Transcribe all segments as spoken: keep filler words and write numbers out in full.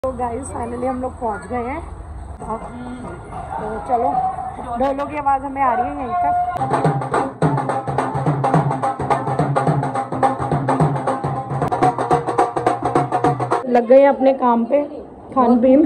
तो guys finally हम लोग पहुंच गए हैं। तो चलो, ढोलों की आवाज़ हमें आ रही है यहीं तक। लग गए अपने काम पे, खान पीन।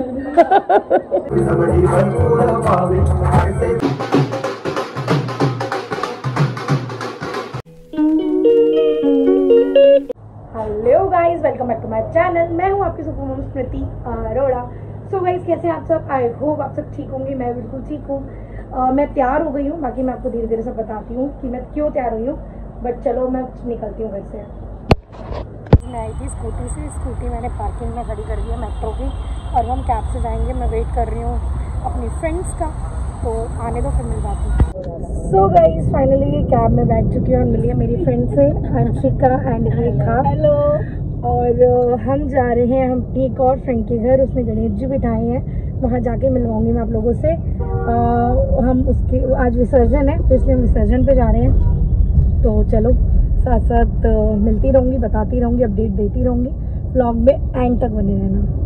Hello guys, welcome back to my channel. मैं हूं आपकी super mom Smriti Arora. So guys, कैसे हैं आप सब? आई होप आप सब ठीक होंगे। मैं बिल्कुल ठीक हूँ। uh, मैं तैयार हो गई हूँ। बाकी मैं आपको धीरे धीरे सब बताती हूँ कि मैं क्यों तैयार हुई हूँ। बट चलो मैं निकलती हूँ घर से। मैं आई थी स्कूटी से। स्कूटी मैंने पार्किंग में खड़ी कर दी है मेट्रो की, और हम कैब से जाएंगे। मैं वेट कर रही हूँ अपनी फ्रेंड्स का, तो आने दो फिर मिलवाती हूँ। सो गाइस फाइनली ये कैब में बैठ चुकी है और मिली है मेरी फ्रेंड से, अंशिका एंड रेखा। हेलो। और हम जा रहे हैं हम एक और फ्रेंड के घर। उसने गणेश जी बिठाए हैं, वहाँ जाके मिलवाऊंगी मैं आप लोगों से। आ, हम उसके आज विसर्जन है, तो इसलिए हम विसर्जन पे जा रहे हैं। तो चलो साथ साथ मिलती रहूँगी, बताती रहूँगी, अपडेट देती रहूँगी। व्लॉग में एंड तक बने रहना।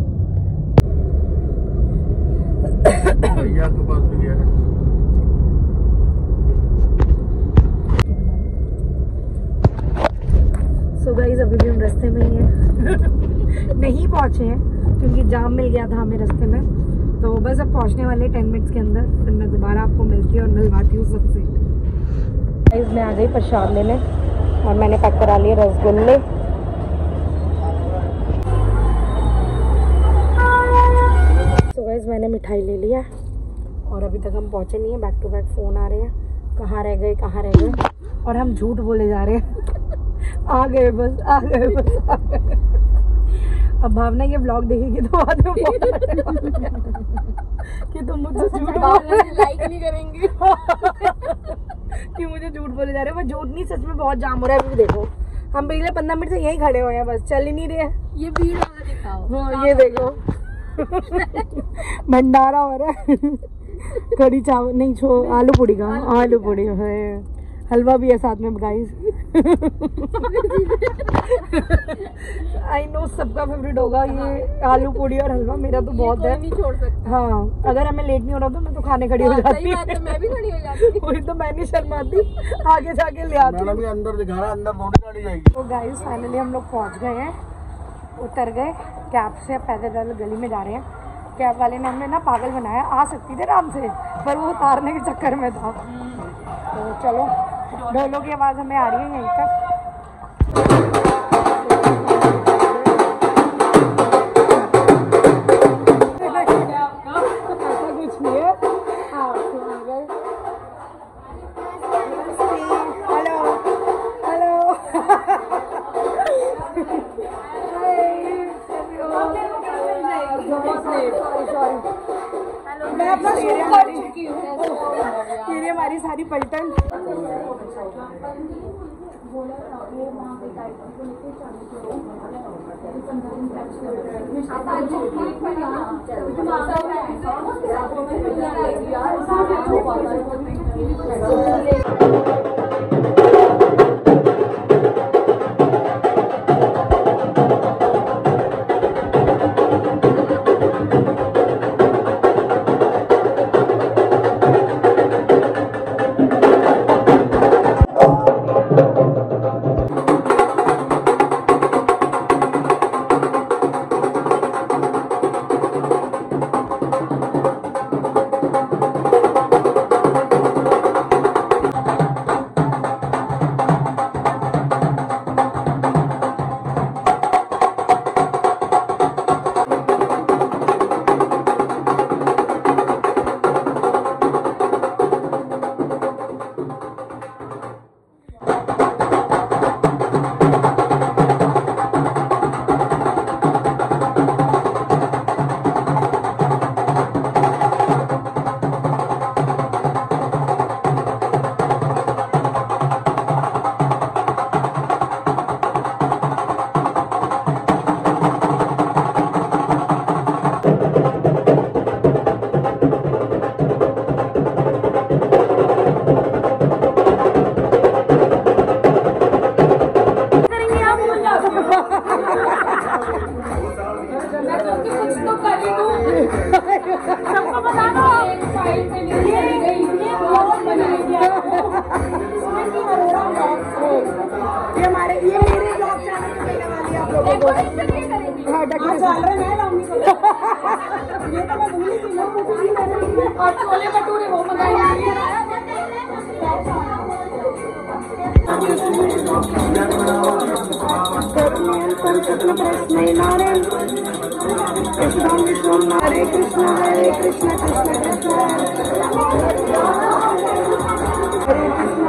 सो गाइस अभी भी हम रास्ते में ही हैं। नहीं पहुंचे हैं क्योंकि जाम मिल गया था हमें रास्ते में। तो बस अब पहुंचने वाले टेन मिनट्स के अंदर। फिर मैं दोबारा आपको मिलती हूँ और मिलवाती हूँ सबसे। गाइस मैं आ गई प्रसाद लेने और मैंने पैक करा लिए रसगुल्ले। सो गाइस मैंने मिठाई ले लिया और अभी तक हम पहुंचे नहीं हैं। बैक टू बैक फ़ोन आ रहे हैं, कहाँ रह गए कहाँ रह गए, और हम झूठ बोले जा रहे हैं। आ गए बस, आ गए बस, आ गए। अब भावना ये ब्लॉग देखेगी तो बाद में कि तुम मुझसे झूठ लाइक नहीं करेंगे कि मुझे झूठ बोले जा रहे हैं। वो झूठ नहीं, सच में बहुत जाम हो रहा है। अभी देखो हम पिछले पंद्रह मिनट से यहीं खड़े हुए हैं, बस चल ही नहीं रहे। ये भीड़ वाला दिखाओ। हाँ ये देखो भंडारा हो रहा है। कड़ी चावल नहीं, छो आलू पूड़ी का, आलू पूड़ी है, हलवा भी है साथ में गाइस। आई नो सबका फेवरेट होगा ये आलू पूड़ी और हलवा। मेरा तो बहुत है, नहीं छोड़ सकता। हाँ अगर हमें लेट नहीं हो रहा तो मैं तो खाने खड़ी हो जाती। सही बात है, मैं भी खड़ी हो जाती। वही तो मैं नहीं शर्माती, आगे जाके ले आती। मैंने भी अंदर दिखा रहा, अंदर थोड़ी गाड़ी जाएगी। तो गाइस फाइनली हम लोग पहुंच गए हैं, उतर गए कैब से। पैदल गली में जा रहे हैं। कैब वाले ने हमें ना पागल बनाया। आ सकती थे आराम से, पर वो उतारने के चक्कर में था। तो चलो, ढोलों की आवाज़ हमें आ रही है यहीं तक। ऐसा कुछ नहीं है। Hello hello. मैं अपना शूट कर चुकी हूँ। ये हमारी सारी पलटन। सबको बता दो ये हमारे ये मेरे ब्लॉग चैनल पे मिलने वाली है आप लोगों को। हाँ डेकोरेशन ये तो मैं भूल ही थी ना, और छोले भटूरे वो मंगाए हरे कृष्ण हरे कृष्ण कृष्ण कृष्ण हरे कृष्ण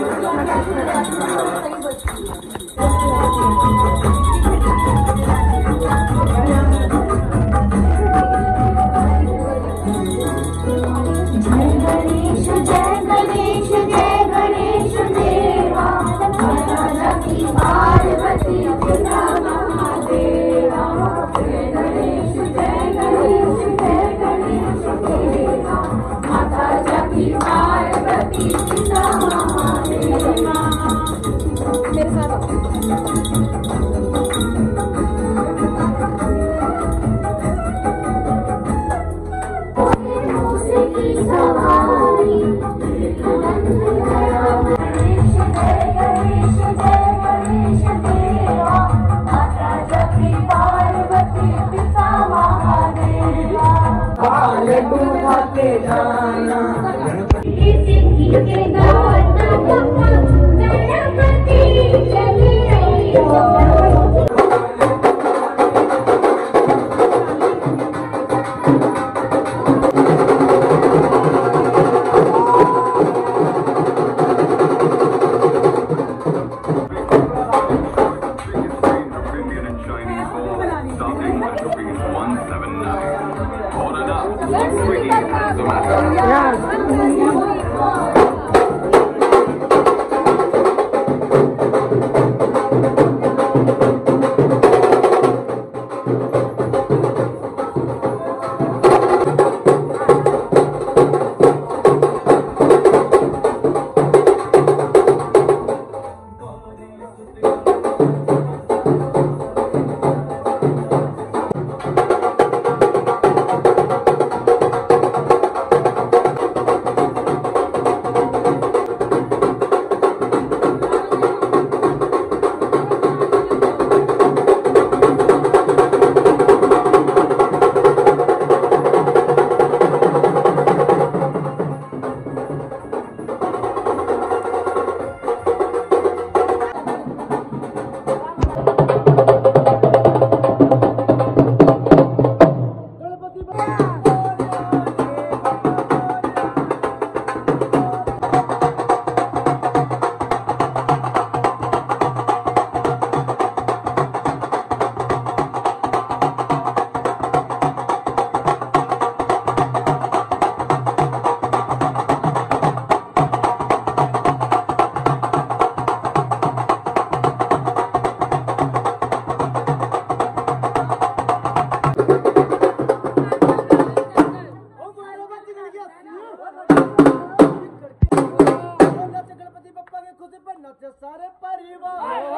सारे परिवार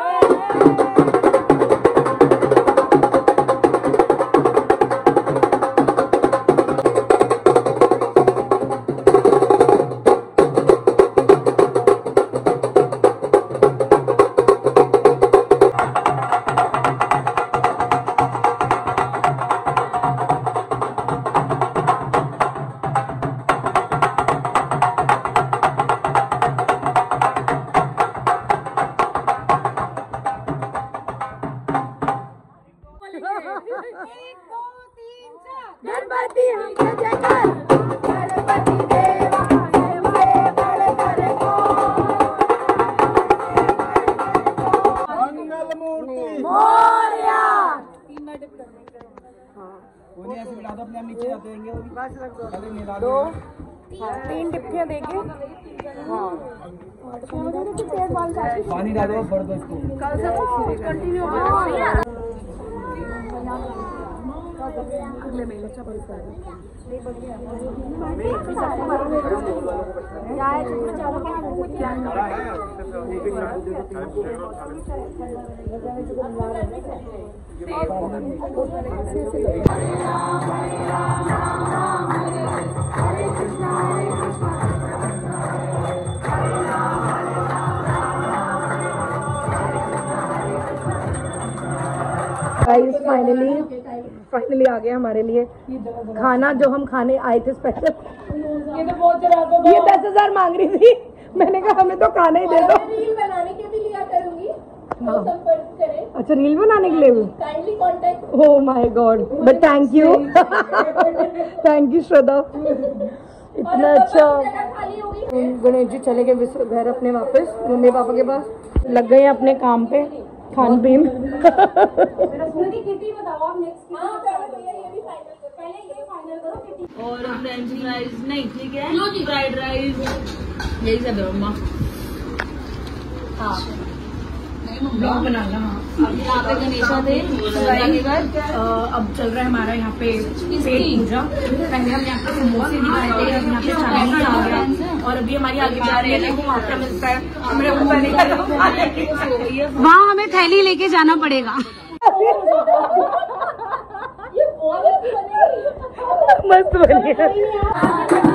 गणपति हमके जयकार गणपति देवा मंगल मूर्ति मोरया कोने ऐसे मिला दो अपने आप नीचे जाते रहेंगे बस रख दो खाली मिला दो हाँ तीन डिप्टियां देके हाँ पानी डालो भर दो इसको कल से कंटिन्यू अगले महीने अच्छा बंद कर दो गाइस फाइनली फाइनली आ गया हमारे लिए खाना जो हम खाने आए थे स्पेशल। ये तो बहुत चला तो ये दस हजार मांग रही थी, मैंने कहा हमें तो खाना ही दे दो। रील बनाने के भी लिया करूंगी, तो संपर्क करें। अच्छा रील बनाने के लिए भी? Kindly contact. Oh my god, but thank you thank you Shraddha, इतना अच्छा। खाली होगी। गणेश जी चले गए घर अपने वापस मम्मी पापा के पास, लग गए अपने काम पे खान पीन। किटी बताओ आप नेक्स्ट। हां पहले भैया ये भी फाइनल करो, पहले ये फाइनल करो किटी। और फ्रेंच फ्राइज नहीं, ठीक है, फ्राइड राइस, यही सब है मम्मा। हाँ ब्लॉग बनाना। अब यहाँ पे गणेशा थे के घर। अब चल रहा है हमारा यहाँ पे पेट पूजा। पहले हम यहाँ पे समोसे दिखाए थे, अब यहाँ पे चाइनीज आ गया और अभी हमारी आगे जा रही है वो वहाँ पे मिलता है। मेरे ऊपर नहीं, वहाँ हमें थैली लेके जाना पड़ेगा। ये बहुत अच्छी बनी, मस्त बनी है।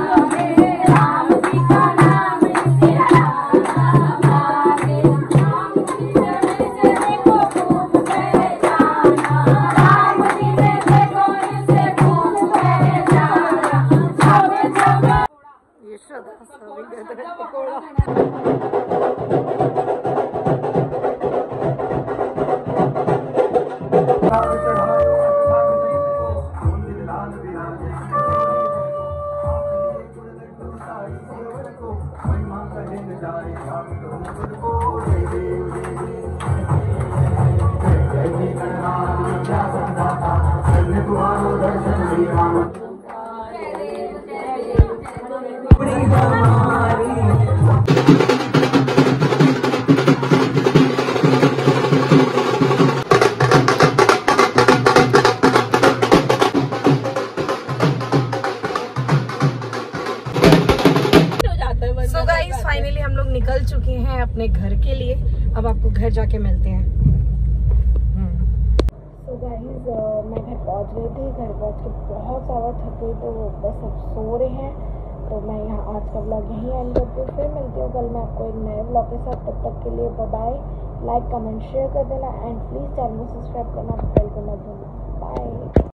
सो गाइस फाइनली हम लोग निकल चुके हैं अपने घर के लिए। अब आपको घर जाके मिलते हैं। सो गाइस मैं घर पहुंच गई थी, घर पहुंच के बहुत ज़्यादा थक गई, तो बस अब सो रहे हैं। तो मैं यहाँ आज का व्लॉग यहीं एंड करती हूँ, फिर मिलती हूँ कल मैं आपको एक नए व्लॉग के साथ। तब तक के लिए बाय, लाइक कमेंट शेयर कर देना एंड प्लीज़ चैनल को सब्सक्राइब करना, बेल को मत भूलना। बाय।